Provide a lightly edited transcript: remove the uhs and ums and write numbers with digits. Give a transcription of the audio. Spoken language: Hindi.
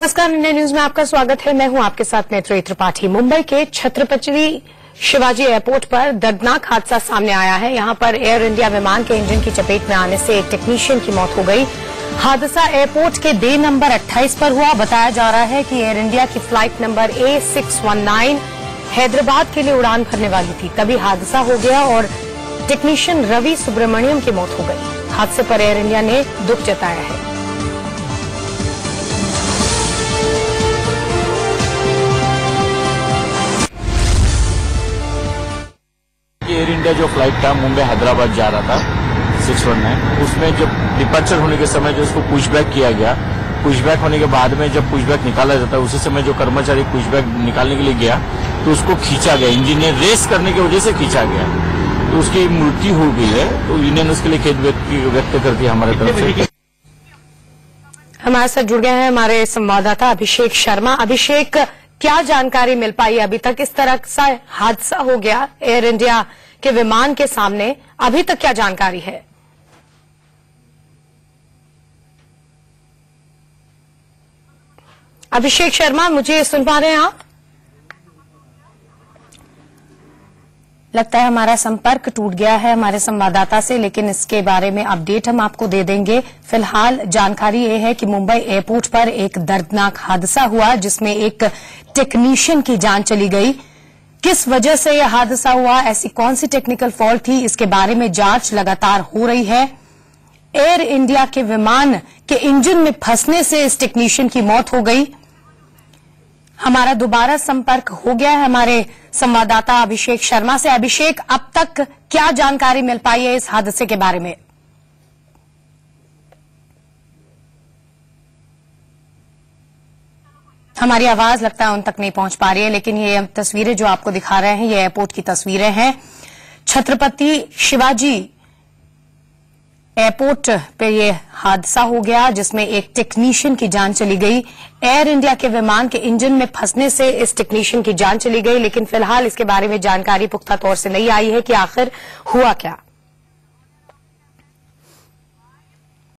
नमस्कार, इंडिया न्यूज में आपका स्वागत है। मैं हूं आपके साथ मैत्रेयी त्रिपाठी। मुंबई के छत्रपति शिवाजी एयरपोर्ट पर दर्दनाक हादसा सामने आया है। यहां पर एयर इंडिया विमान के इंजन की चपेट में आने से एक टेक्नीशियन की मौत हो गई। हादसा एयरपोर्ट के बे नंबर 28 पर हुआ। बताया जा रहा है कि एयर इंडिया की फ्लाइट नंबर A619 हैदराबाद के लिए उड़ान भरने वाली थी, तभी हादसा हो गया और टेक्नीशियन रवि सुब्रमण्यम की मौत हो गई। हादसे पर एयर इंडिया ने दुख जताया है। एयर इंडिया जो फ्लाइट था मुंबई हैदराबाद जा रहा था 619, उसमें जब डिपार्चर होने के समय जो उसको पुशबैक किया गया, पुशबैक होने के बाद में जब पुशबैक निकाला जाता है उसी समय जो कर्मचारी पुशबैक निकालने के लिए गया तो उसको खींचा गया, इंजन ने रेस करने की वजह से खींचा गया, तो उसकी मृत्यु हो गई है। तो यूनियन उसके लिए खेद व्यक्त करती है हमारे तरफ से। हमारे साथ जुड़ गए हैं हमारे संवाददाता अभिषेक शर्मा। अभिषेक, क्या जानकारी मिल पाई अभी तक? इस तरह का हादसा हो गया एयर इंडिया के विमान के सामने, अभी तक क्या जानकारी है? अभिषेक शर्मा, मुझे सुन पा रहे हैं आप? लगता है हमारा संपर्क टूट गया है हमारे संवाददाता से, लेकिन इसके बारे में अपडेट हम आपको दे देंगे। फिलहाल जानकारी ये है कि मुंबई एयरपोर्ट पर एक दर्दनाक हादसा हुआ जिसमें एक टेक्नीशियन की जान चली गई। किस वजह से यह हादसा हुआ, ऐसी कौन सी टेक्निकल फॉल्ट थी, इसके बारे में जांच लगातार हो रही है। एयर इंडिया के विमान के इंजन में फंसने से इस टेक्नीशियन की मौत हो गई। हमारा दोबारा संपर्क हो गया है हमारे संवाददाता अभिषेक शर्मा से। अभिषेक, अब तक क्या जानकारी मिल पाई है इस हादसे के बारे में? हमारी आवाज लगता है उन तक नहीं पहुंच पा रही है, लेकिन ये तस्वीरें जो आपको दिखा रहे हैं ये एयरपोर्ट की तस्वीरें हैं। छत्रपति शिवाजी एयरपोर्ट पे ये हादसा हो गया जिसमें एक टेक्नीशियन की जान चली गई। एयर इंडिया के विमान के इंजन में फंसने से इस टेक्नीशियन की जान चली गई, लेकिन फिलहाल इसके बारे में जानकारी पुख्ता तौर से नहीं आई है कि आखिर हुआ क्या।